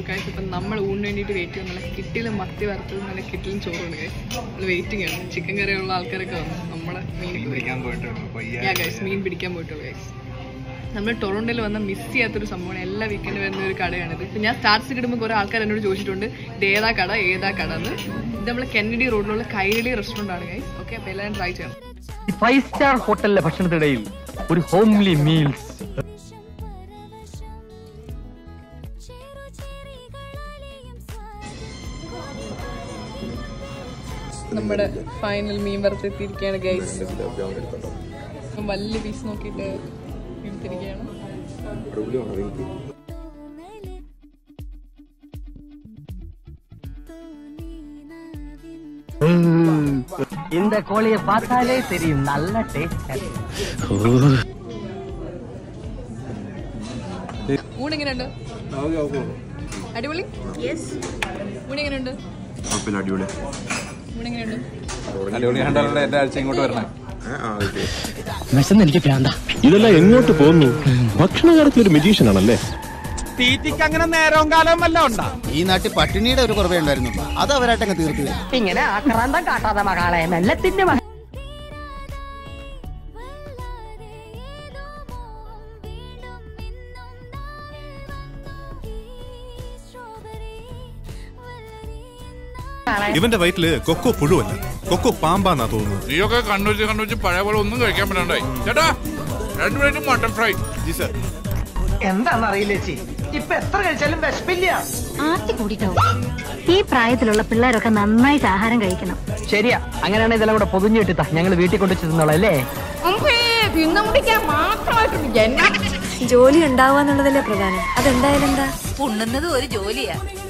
Guys ഇപ്പം നമ്മൾ ഊണിന് വേണ്ടിയിട്ട് വെയിറ്റ് ചെയ്യുന്ന നല്ല കിട്ടിലും മത്തി വറുത്തത് നല്ല കിട്ടിലും ചോറുണ്ട് ഗൈസ്. നമ്മൾ വെയിറ്റിംഗ് ആണ്. ചിക്കൻ കറിയുള്ള ആൾക്കാരൊക്കെ വന്നു. നമ്മളെ മീൻ പിടിക്കാൻ പോയിട്ടുള്ളൂ ഗൈസ്. നമ്മൾ ടൊറോണ്ടോയിൽ വന്ന മിസ് ചെയ്യാത്തൊരു സംഭവമാണ്. എല്ലാ വീക്കെൻഡ് വരുന്ന ഒരു കടയാണിത്. ഇപ്പം ഞാൻ സ്റ്റാർട്ട്സ് കിട്ടുമ്പോൾ കുറേ ആൾക്കാർ എന്നോട് ചോദിച്ചിട്ടുണ്ട് ഇത് ഏതാ കട എന്ന്. ഇത് നമ്മൾ കെന്നഡി റോഡിലുള്ള കൈരളി റെസ്റ്റോറൻ്റ് ആണ് ഗൈസ്. ഓക്കെ, അപ്പോൾ എല്ലാവരും ട്രൈ ചെയ്യണം. 5 സ്റ്റാർ ഹോട്ടലിലെ ഭക്ഷണത്തിനിടയിൽ ഒരു ഹോംലി മീൽസ്. നമ്മുടെ ഫൈനൽ മീൻ വറുത്തെത്തിയിരിക്കുകയാണ് ഗൈസ്. വലിയ പീസ് നോക്കിയിട്ട് എടുത്തിരിക്കുകയാണ്. இந்த கோழியை பார்த்தாலே தெரியும் நல்ல டேஸ்ட். ഊണെങ്ങനെയുണ്ട്? അടിപൊളി. ഊണെങ്ങനെയുണ്ട്? എനിക്ക് പ്രാന്ത. ഇതെല്ലാം എങ്ങോട്ട് പോകുന്നു? ഭക്ഷണകാലത്തിൽ ഒരു മെജീഷ്യൻ ആണല്ലേ. തീറ്റിക്ക് അങ്ങനെ നേരവും കാലവും വല്ല ഉണ്ടാ? ഈ നാട്ടിൽ പട്ടിണിയുടെ ഒരു കുറവേ ഉണ്ടായിരുന്നു. അത് അവരായിട്ടങ്ങ് തീർത്തു. ഇങ്ങനെ ആക്രാന്തം കാട്ടാതെ മകളെ മെല്ലത്തിന്റെ ഇവന്റെ വയറ്റില് കൊക്കോ പുഴുവല്ല, കൊക്കോ പാമ്പാന്നാ തോന്നുന്നു. നീയൊക്കെ കണ്ണൂരിച്ച് പഴയ പോലെ ഒന്നും കഴിക്കാൻ പറ്റാണ്ടായി. ചേട്ടാ 2 plate mutton fry. Ji sir. എന്താണെന്നറിയില്ല ചേച്ചി, ഇപ്പൊ എത്ര കഴിച്ചാലും വിശപ്പില്ല. ആർത്തി കൂടിട്ടാവും. ഈ പ്രായത്തിലുള്ള പിള്ളേരൊക്കെ നന്നായിട്ട് ആഹാരം കഴിക്കണം. ശരിയാ, അങ്ങനെയാണെങ്കിൽ ഇതെല്ലാം കൂടെ പൊതിഞ്ഞു കിട്ടാ ഞങ്ങൾ വീട്ടിൽ കൊണ്ടു തിന്നോളാം അല്ലേ. ജോലി ഉണ്ടാവുക എന്നുള്ളതല്ലേ പ്രധാനം. അതെന്തായാലും എന്താ ഉണ്ണുന്നത് ഒരു ജോലിയാ.